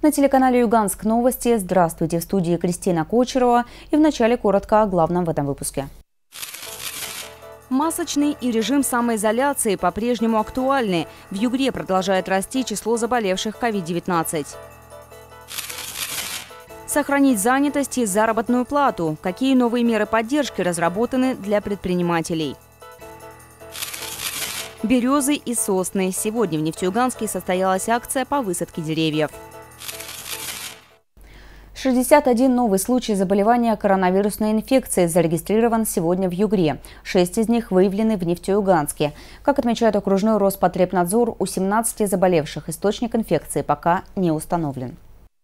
На телеканале «Юганск новости». Здравствуйте, в студии Кристина Кочерова. И вначале коротко о главном в этом выпуске. Масочный и режим самоизоляции по-прежнему актуальны. В Югре продолжает расти число заболевших COVID-19. Сохранить занятость и заработную плату. Какие новые меры поддержки разработаны для предпринимателей? Березы и сосны. Сегодня в Нефтеюганске состоялась акция по высадке деревьев. 61 новый случай заболевания коронавирусной инфекцией зарегистрирован сегодня в Югре. 6 из них выявлены в Нефтеюганске. Как отмечает окружной Роспотребнадзор, у 17 заболевших источник инфекции пока не установлен.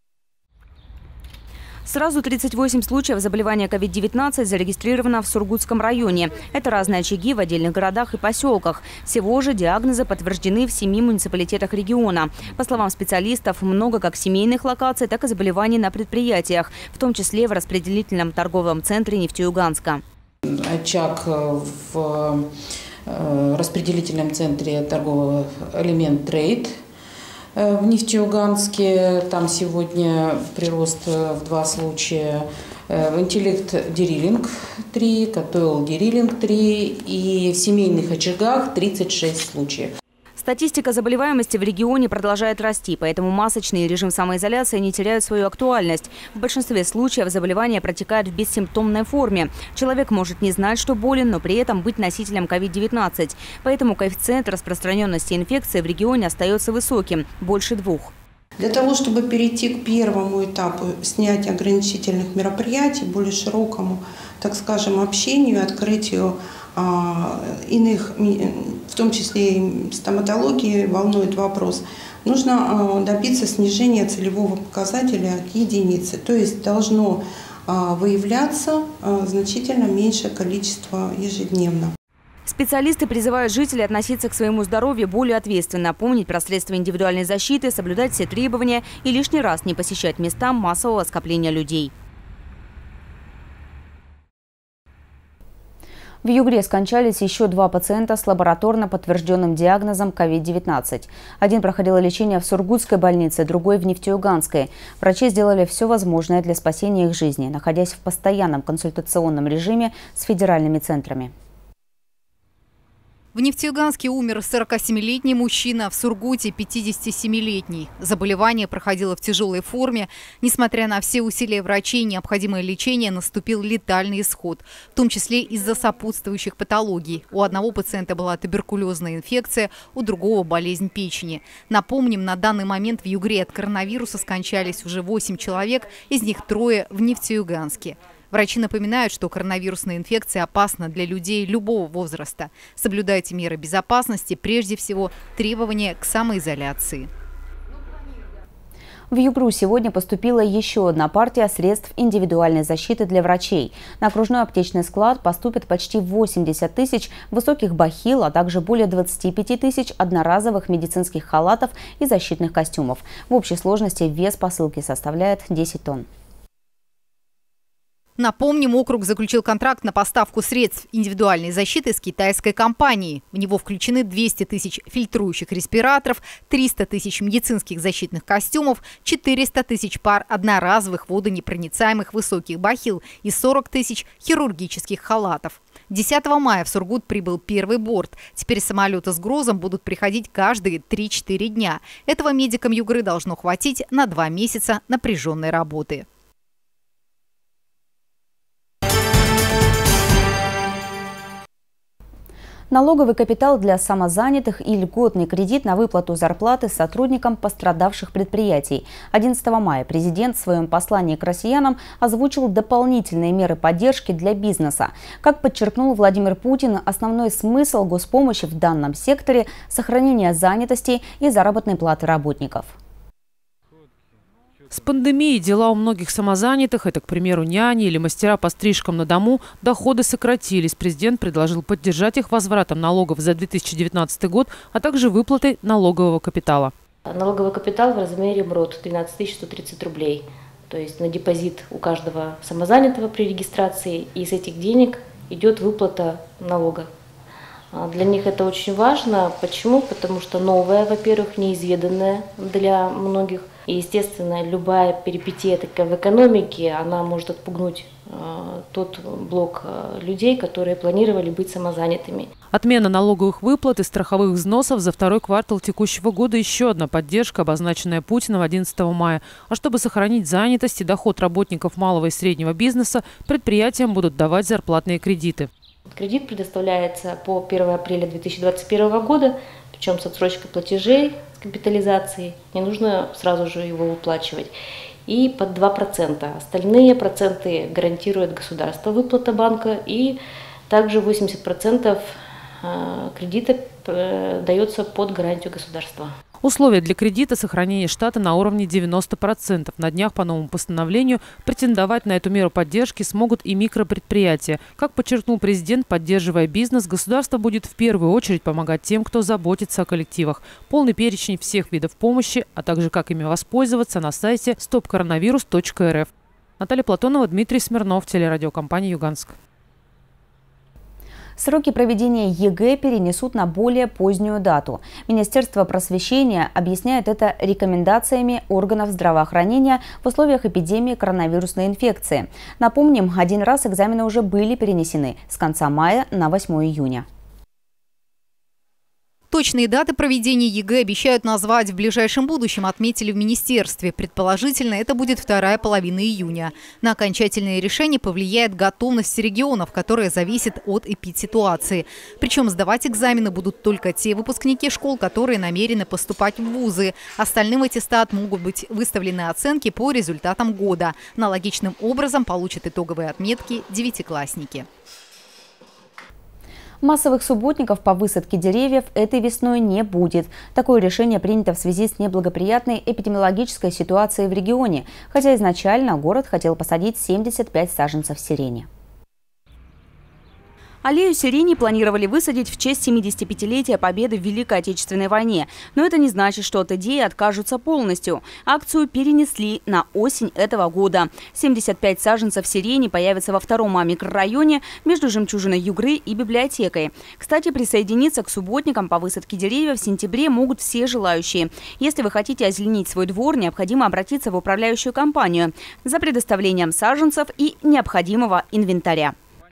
Сразу 38 случаев заболевания COVID-19 зарегистрировано в Сургутском районе. Это разные очаги в отдельных городах и поселках. Всего же диагнозы подтверждены в 7 муниципалитетах региона. По словам специалистов, много как семейных локаций, так и заболеваний на предприятиях, в том числе в распределительном торговом центре Нефтеюганска. Очаг в распределительном центре торгового «Элемент Трейд» в Нефтеюганске. Там сегодня прирост в 2 случая. Интеллект Дерилинг 3, Котойл Дерилинг 3 и в семейных очагах 36 случаев. Статистика заболеваемости в регионе продолжает расти, поэтому масочный режим самоизоляции не теряют свою актуальность. В большинстве случаев заболевание протекает в бессимптомной форме. Человек может не знать, что болен, но при этом быть носителем COVID-19. Поэтому коэффициент распространенности инфекции в регионе остается высоким – больше 2. Для того, чтобы перейти к первому этапу снятия ограничительных мероприятий, более широкому, так скажем, общению, открытию иных, в том числе и стоматологии, волнует вопрос, нужно добиться снижения целевого показателя к единице. То есть должно выявляться значительно меньшее количество ежедневно. Специалисты призывают жителей относиться к своему здоровью более ответственно, помнить про средства индивидуальной защиты, соблюдать все требования и лишний раз не посещать места массового скопления людей. В Югре скончались еще 2 пациента с лабораторно подтвержденным диагнозом COVID-19. Один проходил лечение в Сургутской больнице, другой в Нефтеюганской. Врачи сделали все возможное для спасения их жизни, находясь в постоянном консультационном режиме с федеральными центрами. В Нефтеюганске умер 47-летний мужчина, в Сургуте 57-летний. Заболевание проходило в тяжелой форме. Несмотря на все усилия врачей, необходимое лечение, наступил летальный исход, в том числе из-за сопутствующих патологий. У одного пациента была туберкулезная инфекция, у другого – болезнь печени. Напомним, на данный момент в Югре от коронавируса скончались уже 8 человек, из них 3 в Нефтеюганске. Врачи напоминают, что коронавирусная инфекция опасна для людей любого возраста. Соблюдайте меры безопасности, прежде всего требования к самоизоляции. В Югру сегодня поступила еще одна партия средств индивидуальной защиты для врачей. На окружной аптечный склад поступит почти 80 тысяч высоких бахил, а также более 25 тысяч одноразовых медицинских халатов и защитных костюмов. В общей сложности вес посылки составляет 10 тонн. Напомним, округ заключил контракт на поставку средств индивидуальной защиты с китайской компанией. В него включены 200 тысяч фильтрующих респираторов, 300 тысяч медицинских защитных костюмов, 400 тысяч пар одноразовых водонепроницаемых высоких бахил и 40 тысяч хирургических халатов. 10 мая в Сургут прибыл первый борт. Теперь самолеты с грузом будут приходить каждые 3-4 дня. Этого медикам Югры должно хватить на 2 месяца напряженной работы. Налоговый капитал для самозанятых и льготный кредит на выплату зарплаты сотрудникам пострадавших предприятий. 11 мая президент в своем послании к россиянам озвучил дополнительные меры поддержки для бизнеса. Как подчеркнул Владимир Путин, основной смысл госпомощи в данном секторе – сохранение занятости и заработной платы работников. С пандемией дела у многих самозанятых, это, к примеру, няни или мастера по стрижкам на дому, доходы сократились. Президент предложил поддержать их возвратом налогов за 2019 год, а также выплатой налогового капитала. Налоговый капитал в размере МРОТ 13 130 рублей. То есть на депозит у каждого самозанятого при регистрации, и из этих денег идет выплата налога. Для них это очень важно. Почему? Потому что новое, во-первых, неизведанное для многих И, естественно, любая перипетия в экономике, она может отпугнуть тот блок людей, которые планировали быть самозанятыми. Отмена налоговых выплат и страховых взносов за второй квартал текущего года – еще одна поддержка, обозначенная Путиным 11 мая. А чтобы сохранить занятость и доход работников малого и среднего бизнеса, предприятиям будут давать зарплатные кредиты. Кредит предоставляется по 1 апреля 2021 года, причем с отсрочкой платежей, с капитализацией. Не нужно сразу же его выплачивать. И под 2%. Остальные проценты гарантирует государство, выплата банка, и также 80% кредита дается под гарантию государства. Условия для кредита – сохранение штата на уровне 90%. На днях по новому постановлению претендовать на эту меру поддержки смогут и микропредприятия. Как подчеркнул президент, поддерживая бизнес, государство будет в первую очередь помогать тем, кто заботится о коллективах. Полный перечень всех видов помощи, а также как ими воспользоваться, на сайте stopcoronavirus.rf. Наталья Платонова, Дмитрий Смирнов, телерадиокомпания «Юганск». Сроки проведения ЕГЭ перенесут на более позднюю дату. Министерство просвещения объясняет это рекомендациями органов здравоохранения в условиях эпидемии коронавирусной инфекции. Напомним, один раз экзамены уже были перенесены с конца мая на 8 июня. Точные даты проведения ЕГЭ обещают назвать в ближайшем будущем, отметили в министерстве. Предположительно, это будет вторая половина июня. На окончательное решение повлияет готовность регионов, которая зависит от эпидситуации. Причем сдавать экзамены будут только те выпускники школ, которые намерены поступать в вузы. Остальным в аттестат могут быть выставлены оценки по результатам года. Аналогичным образом получат итоговые отметки девятиклассники. Массовых субботников по высадке деревьев этой весной не будет. Такое решение принято в связи с неблагоприятной эпидемиологической ситуацией в регионе, хотя изначально город хотел посадить 75 саженцев сирени. Аллею сирени планировали высадить в честь 75-летия победы в Великой Отечественной войне. Но это не значит, что от идеи откажутся полностью. Акцию перенесли на осень этого года. 75 саженцев сирени появятся во втором микрорайоне между Жемчужиной Югры и библиотекой. Кстати, присоединиться к субботникам по высадке деревьев в сентябре могут все желающие. Если вы хотите озеленить свой двор, необходимо обратиться в управляющую компанию за предоставлением саженцев и необходимого инвентаря.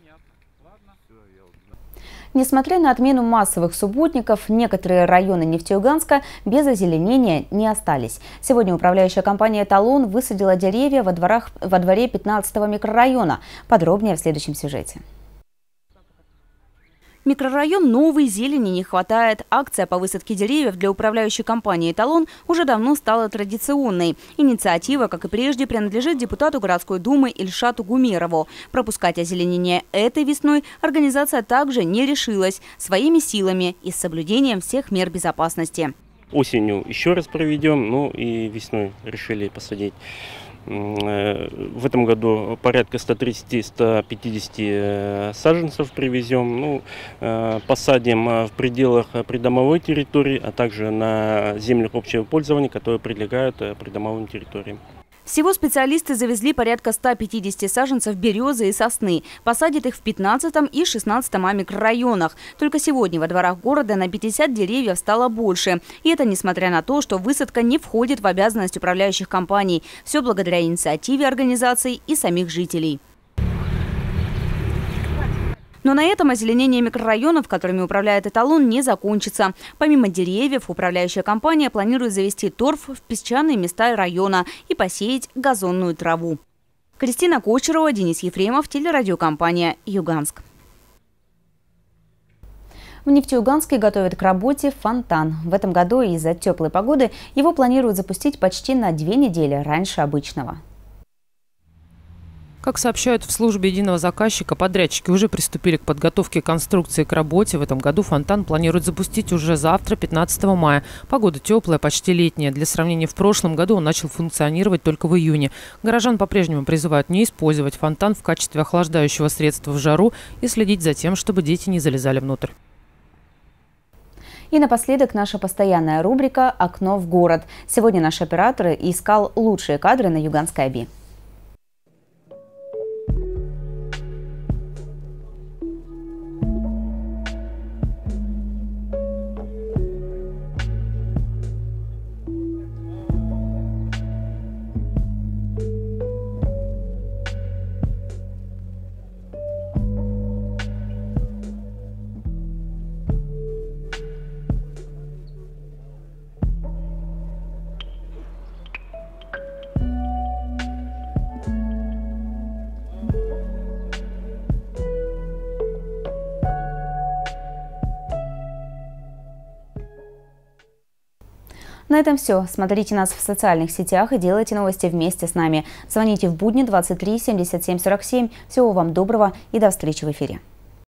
Несмотря на отмену массовых субботников, некоторые районы Нефтеюганска без озеленения не остались. Сегодня управляющая компания «Эталон» высадила деревья во дворе 15-го микрорайона. Подробнее в следующем сюжете. Микрорайон новый, зелени не хватает. Акция по высадке деревьев для управляющей компании «Эталон» уже давно стала традиционной. Инициатива, как и прежде, принадлежит депутату городской думы Ильшату Гумерову. Пропускать озеленение этой весной организация также не решилась своими силами и с соблюдением всех мер безопасности. Осенью еще раз проведем, ну и весной решили посадить. В этом году порядка 130-150 саженцев привезем. Посадим в пределах придомовой территории, а также на землях общего пользования, которые прилегают к придомовым территориям. Всего специалисты завезли порядка 150 саженцев березы и сосны. Посадят их в 15-м и 16-м микрорайонах. Только сегодня во дворах города на 50 деревьев стало больше. И это несмотря на то, что высадка не входит в обязанность управляющих компаний. Все благодаря инициативе организаций и самих жителей. Но на этом озеленение микрорайонов, которыми управляет «Эталон», не закончится. Помимо деревьев, управляющая компания планирует завести торф в песчаные места района и посеять газонную траву. Кристина Кочерова, Денис Ефремов, телерадиокомпания «Юганск». В Нефтеюганске готовят к работе фонтан. В этом году из-за теплой погоды его планируют запустить почти на 2 недели раньше обычного. Как сообщают в службе единого заказчика, подрядчики уже приступили к подготовке конструкции к работе. В этом году фонтан планируют запустить уже завтра, 15 мая. Погода теплая, почти летняя. Для сравнения, в прошлом году он начал функционировать только в июне. Горожан по-прежнему призывают не использовать фонтан в качестве охлаждающего средства в жару и следить за тем, чтобы дети не залезали внутрь. И напоследок наша постоянная рубрика «Окно в город». Сегодня наш оператор искал лучшие кадры на Юганской ОБИ. На этом все. Смотрите нас в социальных сетях и делайте новости вместе с нами. Звоните в будни 23 77 47. Всего вам доброго и до встречи в эфире.